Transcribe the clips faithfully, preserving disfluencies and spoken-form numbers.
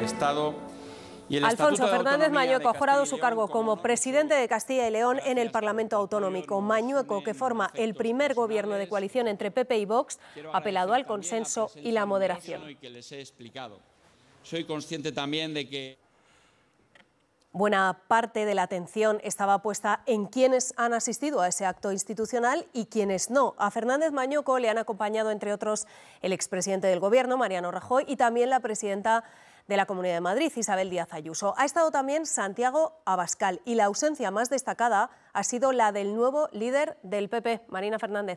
del Estado y el Alfonso Fernández Mañueco ha jurado su cargo como como presidente de Castilla y León en el Parlamento Autonómico. Mañueco, que forma el primer gobierno de coalición entre P P y Vox, ha apelado al consenso y la moderación. Soy consciente también de que Buena parte de la atención estaba puesta en quienes han asistido a ese acto institucional y quienes no. A Fernández Mañueco le han acompañado, entre otros, el expresidente del Gobierno, Mariano Rajoy, y también la presidenta de la Comunidad de Madrid, Isabel Díaz Ayuso. Ha estado también Santiago Abascal y la ausencia más destacada ha sido la del nuevo líder del P P, Marina Fernández.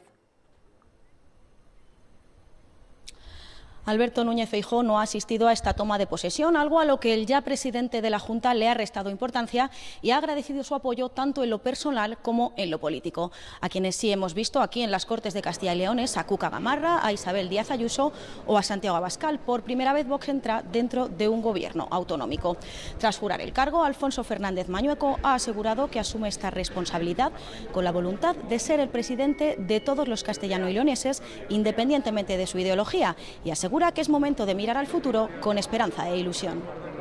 Alberto Núñez Feijóo no ha asistido a esta toma de posesión, algo a lo que el ya presidente de la Junta le ha restado importancia y ha agradecido su apoyo tanto en lo personal como en lo político. A quienes sí hemos visto aquí en las Cortes de Castilla y León es a Cuca Gamarra, a Isabel Díaz Ayuso o a Santiago Abascal. Por primera vez Vox entra dentro de un gobierno autonómico. Tras jurar el cargo, Alfonso Fernández Mañueco ha asegurado que asume esta responsabilidad con la voluntad de ser el presidente de todos los castellano y leoneses, independientemente de su ideología, y asegura que es momento de mirar al futuro con esperanza e ilusión.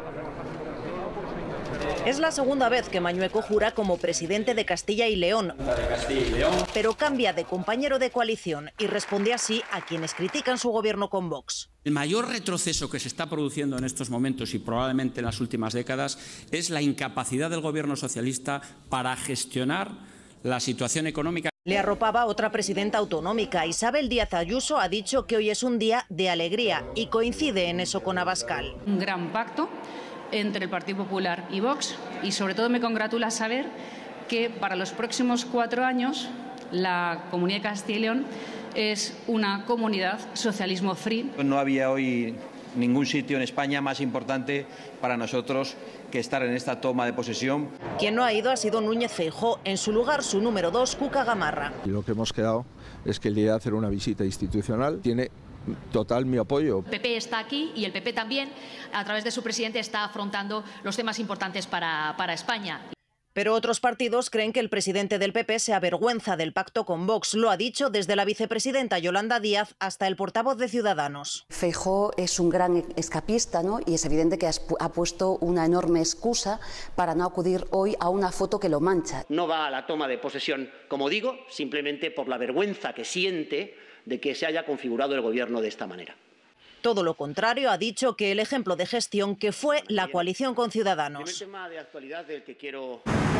Es la segunda vez que Mañueco jura como presidente de Castilla y León, pero cambia de compañero de coalición y responde así a quienes critican su gobierno con Vox. el mayor retroceso que se está produciendo en estos momentos y probablemente en las últimas décadas es la incapacidad del Gobierno socialista para gestionar la situación económica. Le arropaba otra presidenta autonómica. Isabel Díaz Ayuso ha dicho que hoy es un día de alegría y coincide en eso con Abascal. Un gran pacto entre el Partido Popular y Vox, y sobre todo me congratula saber que para los próximos cuatro años la Comunidad de Castilla y León es una comunidad socialismo free. No había hoy ningún sitio en España más importante para nosotros que estar en esta toma de posesión. Quien no ha ido ha sido Núñez Feijóo, en su lugar su número dos, Cuca Gamarra. Y lo que hemos quedado es que el día de hacer una visita institucional tiene total mi apoyo. El P P está aquí y el P P también, a través de su presidente, está afrontando los temas importantes para, para España. Pero otros partidos creen que el presidente del P P se avergüenza del pacto con Vox. Lo ha dicho desde la vicepresidenta Yolanda Díaz hasta el portavoz de Ciudadanos. Feijóo es un gran escapista, ¿no? Y es evidente que ha puesto una enorme excusa para no acudir hoy a una foto que lo mancha. No va a la toma de posesión, como digo, simplemente por la vergüenza que siente de que se haya configurado el gobierno de esta manera. Todo lo contrario, ha dicho que el ejemplo de gestión que fue la coalición con Ciudadanos. El tema de actualidad del que quiero